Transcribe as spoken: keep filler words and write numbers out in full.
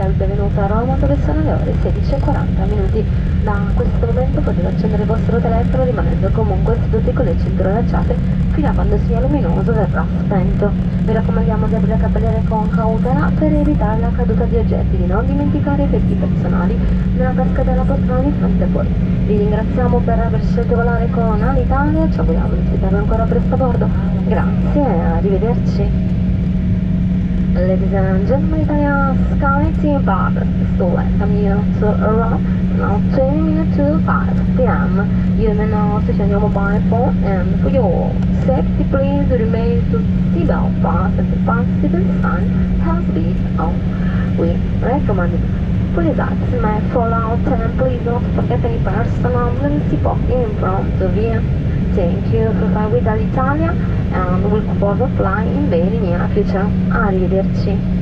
dica il benvenuto a Roma, dove sono le ore sedici e quaranta minuti. Da questo momento potete accendere il vostro telefono rimanendo comunque seduti con le cinture allacciate fino a quando il segnale luminoso verrà spento. Vi raccomandiamo di aprire capelliere con cautela per evitare la caduta di oggetti, di non dimenticare i effetti personali nella tasca della poltrona di fronte a voi. Vi ringraziamo per aver scelto volare con Alitalia, ci auguriamo di ospitarvi ancora presto a bordo. Grazie e arrivederci. Ladies and gentlemen, Italia Sky Team Partners to welcome you to around now twenty minutes to five p m You may now switch on your mobile phone, and for your safety please remain to seatbelt fastened. The fasten sign has been on. We recommend please access my fallout and please don't forget any personal emergency pocket in front of you. Thank you for flying with Alitalia and we'll further fly in very near future. Arrivederci.